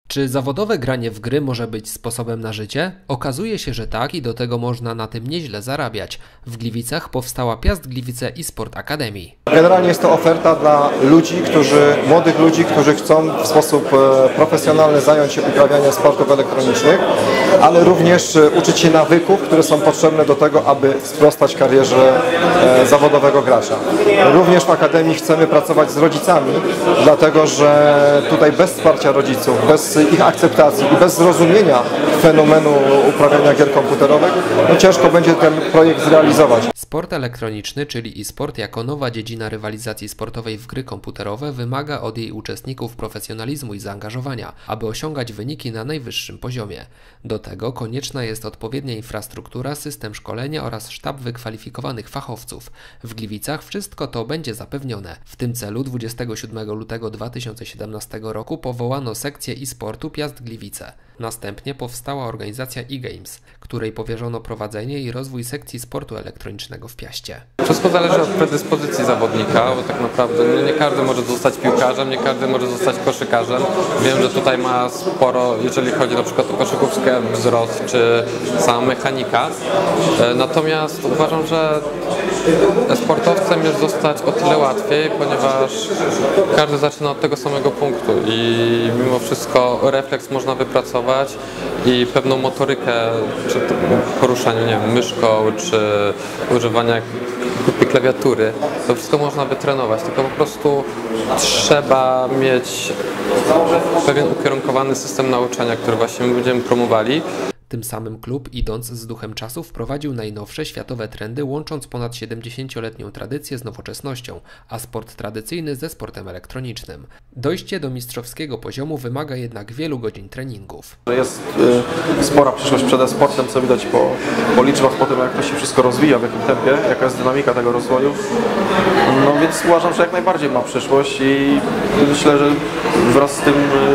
Czy zawodowe granie w gry może być sposobem na życie? Okazuje się, że tak i do tego można na tym nieźle zarabiać. W Gliwicach powstała Piast Gliwice eSport Academy. Generalnie jest to oferta dla młodych ludzi, którzy chcą w sposób profesjonalny zająć się uprawianiem sportów elektronicznych, ale również uczyć się nawyków, które są potrzebne do tego, aby sprostać karierze zawodowego gracza. Również w Akademii chcemy pracować z rodzicami, dlatego że tutaj bez wsparcia rodziców, bez ich akceptacji i bez zrozumienia fenomenu uprawiania gier komputerowych, ciężko będzie ten projekt zrealizować. Sport elektroniczny, czyli e-sport jako nowa dziedzina rywalizacji sportowej w gry komputerowe, wymaga od jej uczestników profesjonalizmu i zaangażowania, aby osiągać wyniki na najwyższym poziomie. Do tego konieczna jest odpowiednia infrastruktura, system szkolenia oraz sztab wykwalifikowanych fachowców. W Gliwicach wszystko to będzie zapewnione. W tym celu 27 lutego 2017 roku powołano sekcję e-sportu Piast Gliwice. Następnie powstała organizacja eGames, której powierzono prowadzenie i rozwój sekcji sportu elektronicznego w Piaście. Wszystko zależy od predyspozycji zawodnika, bo tak naprawdę nie każdy może zostać piłkarzem, nie każdy może zostać koszykarzem. Wiem, że tutaj ma sporo, jeżeli chodzi na przykład o koszykówkę, wzrost czy sama mechanika. Natomiast uważam, że sportowcem jest zostać o tyle łatwiej, ponieważ każdy zaczyna od tego samego punktu i mimo wszystko refleks można wypracować i pewną motorykę, czy poruszaniu, nie wiem, myszką, czy używania klawiatury, to wszystko można wytrenować, tylko po prostu trzeba mieć pewien ukierunkowany system nauczania, który właśnie my będziemy promowali. Tym samym klub, idąc z duchem czasu, wprowadził najnowsze światowe trendy, łącząc ponad 70-letnią tradycję z nowoczesnością, a sport tradycyjny ze sportem elektronicznym. Dojście do mistrzowskiego poziomu wymaga jednak wielu godzin treningów. Jest spora przyszłość przed e-sportem, co widać po liczbach, po tym jak to się wszystko rozwija, w jakim tempie, jaka jest dynamika tego rozwoju. No więc uważam, że jak najbardziej ma przyszłość i myślę, że wraz z tym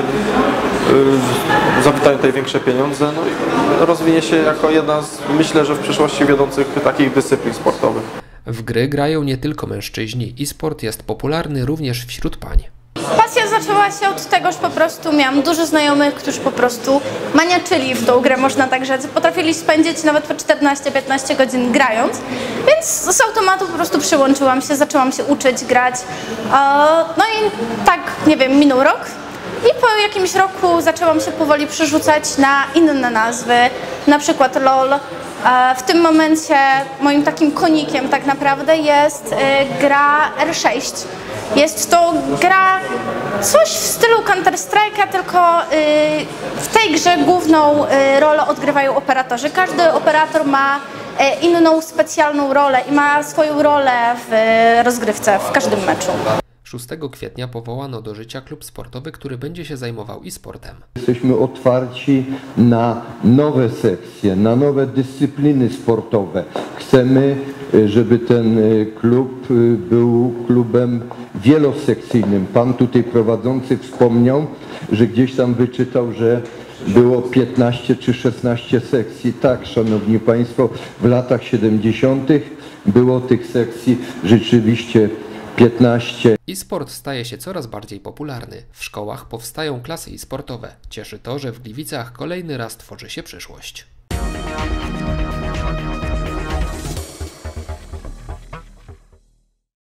zawitają tutaj większe pieniądze, no i rozwinie się jako jedna z, myślę, że w przyszłości wiodących takich dyscyplin sportowych. W gry grają nie tylko mężczyźni, e-sport jest popularny również wśród pań. Pasja zaczęła się od tego, że po prostu miałam dużo znajomych, którzy po prostu maniaczyli w tą grę, można tak rzec. Potrafili spędzić nawet po 14-15 godzin grając, więc z automatu po prostu przyłączyłam się, zaczęłam się uczyć grać. No i tak, nie wiem, minął rok. I po jakimś roku zaczęłam się powoli przerzucać na inne nazwy, na przykład LOL. W tym momencie moim takim konikiem tak naprawdę jest gra R6. Jest to gra coś w stylu Counter-Strike'a, tylko w tej grze główną rolę odgrywają operatorzy. Każdy operator ma inną specjalną rolę i ma swoją rolę w rozgrywce, w każdym meczu. 6 kwietnia powołano do życia klub sportowy, który będzie się zajmował e-sportem. Jesteśmy otwarci na nowe sekcje, na nowe dyscypliny sportowe. Chcemy, żeby ten klub był klubem wielosekcyjnym. Pan tutaj prowadzący wspomniał, że gdzieś tam wyczytał, że było 15 czy 16 sekcji. Tak, szanowni państwo, w latach 70. było tych sekcji rzeczywiście 15. E-sport staje się coraz bardziej popularny. W szkołach powstają klasy e-sportowe. Cieszy to, że w Gliwicach kolejny raz tworzy się przyszłość.